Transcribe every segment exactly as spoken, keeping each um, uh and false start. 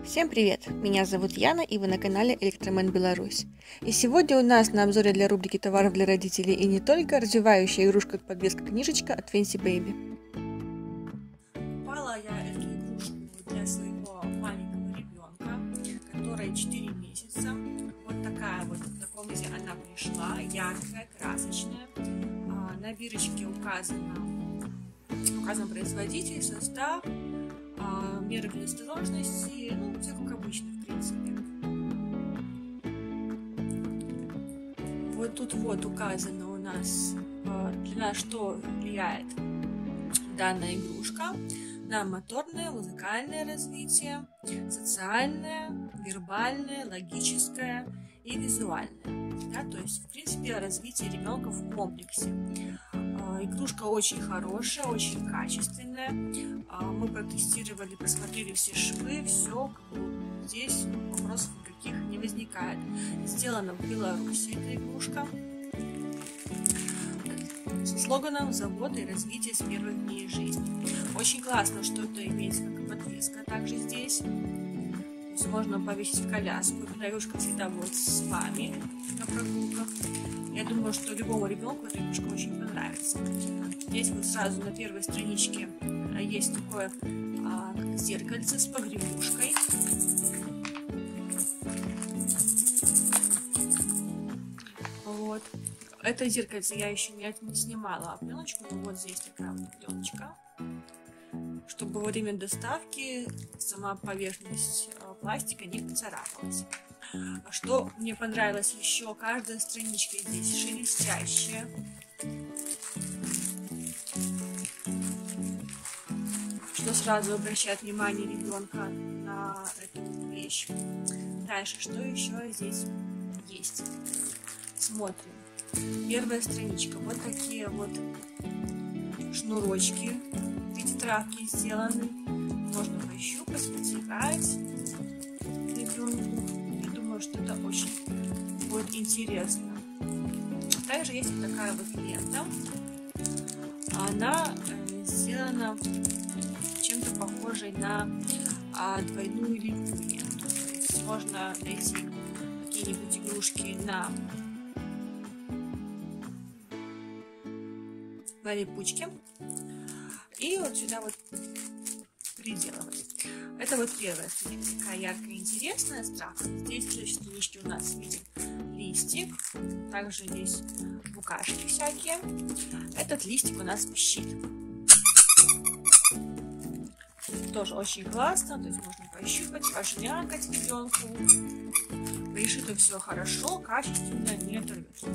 Всем привет! Меня зовут Яна, и вы на канале Электромен Беларусь. И сегодня у нас на обзоре для рубрики «Товаров для родителей» и не только развивающая игрушка-подвеска-книжечка от Fancy Baby. Покупала я эту игрушку для своего маленького ребенка, которой четыре месяца. Вот такая вот, в таком виде она пришла, яркая, красочная. На бирочке указано, указан производитель, состав, меры предосторожности, ну, все как обычно, в принципе. Вот тут вот указано у нас, на что влияет данная игрушка: на моторное, музыкальное развитие, социальное, вербальное, логическое и визуальное. Да, то есть, в принципе, развитие ребенка в комплексе. Игрушка очень хорошая, очень качественная. Мы протестировали, посмотрели все швы, все, здесь вопросов никаких не возникает. Сделана в Беларуси эта игрушка со слоганом «Забота и развитие с первых дней жизни». Очень классно, что это имеется как подвеска также здесь. То есть можно повесить в коляску. Эта игрушка всегда будет с вами на прогулках. Я думаю, что любому ребенку эта игрушка очень понравится. Здесь вот сразу на первой страничке есть такое а, как зеркальце с погребушкой. Вот. Это зеркальце я еще не, не снимала пленочку, но вот здесь такая вот пленочка, чтобы во время доставки сама поверхность пластика не поцарапалась. Что мне понравилось еще, каждая страничка здесь шелестящая. Что сразу обращает внимание ребенка на эту вещь. Дальше, что еще здесь есть? Смотрим. Первая страничка. Вот такие вот шнурочки в виде травки сделаны. Можно пощупать, потирать ребенку. Что это очень будет интересно. Также есть вот такая вот лента. Она сделана чем-то похожей на а, двойную липучку. То есть можно найти какие-нибудь игрушки на, на липучке и вот сюда вот приделывать. Это вот первая страничка, такая яркая и интересная, с травкой. Здесь в следующей страничке у нас видим листик, также здесь букашки всякие. Этот листик у нас пищит. Тоже очень классно, то есть можно пощупать, пожмякать ребенку. Пришито все хорошо, качественно, не оторвется.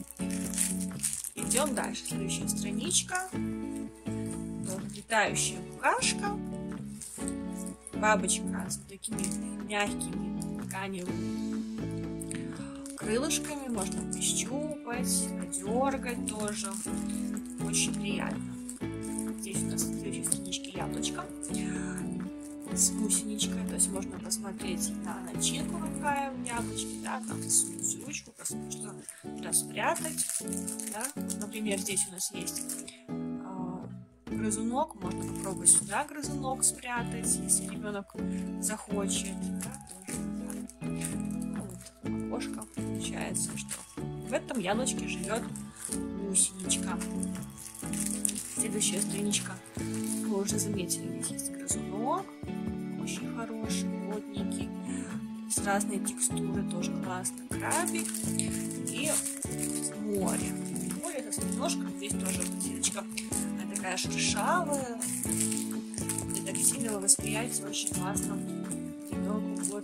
Идем дальше. Следующая страничка. Тоже летающая букашка. Бабочка с вот такими мягкими тканевыми крылышками. Можно пощупать, подергать тоже. Очень приятно. Здесь у нас в следующей страничке яблочко с гусеничкой. То есть можно посмотреть на начинку, какая в яблочке. Да, там засунуть ручку, посмотреть, что туда спрятать. Да. Например, здесь у нас есть грызунок, можно попробовать сюда грызунок спрятать, если ребенок захочет. Да, тоже, да. Вот, окошко получается, что в этом яблочке живет гусеничка. Следующая страничка. Вы уже заметили, здесь есть грызунок, очень хороший, плотненький, с разной текстуры, тоже классно. Крабик и море. Море это с немножко, здесь тоже птичка такая шершавая, для тактильного восприятия очень классно ребенку будет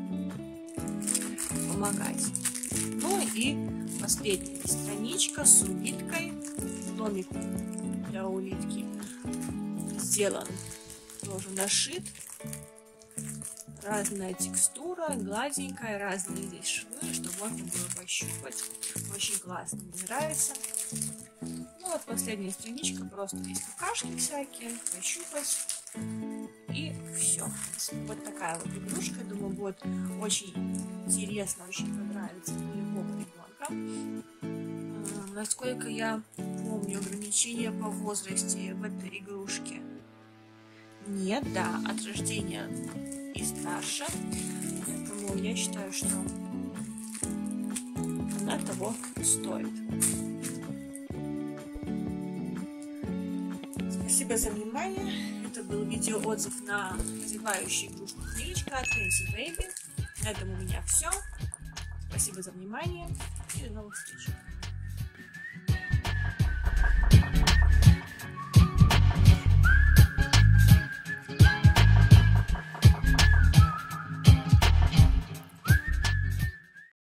помогать. Ну и последняя страничка с улиткой. Домик для улитки сделан, тоже нашит. Разная текстура, гладенькая, разные здесь швы, чтобы можно было пощупать. Очень классно, мне нравится. Ну вот последняя страничка, просто есть букашки всякие, пощупать и все. Вот такая вот игрушка, думаю, будет очень интересно, очень понравится для любого ребенка. Насколько я помню, ограничения по возрасте в этой игрушке нет, да, от рождения и старше. Поэтому я считаю, что она того стоит. Спасибо за внимание. Это был видеоотзыв на развивающую игрушку книжечка от Fancy Baby. На этом у меня все. Спасибо за внимание и до новых встреч.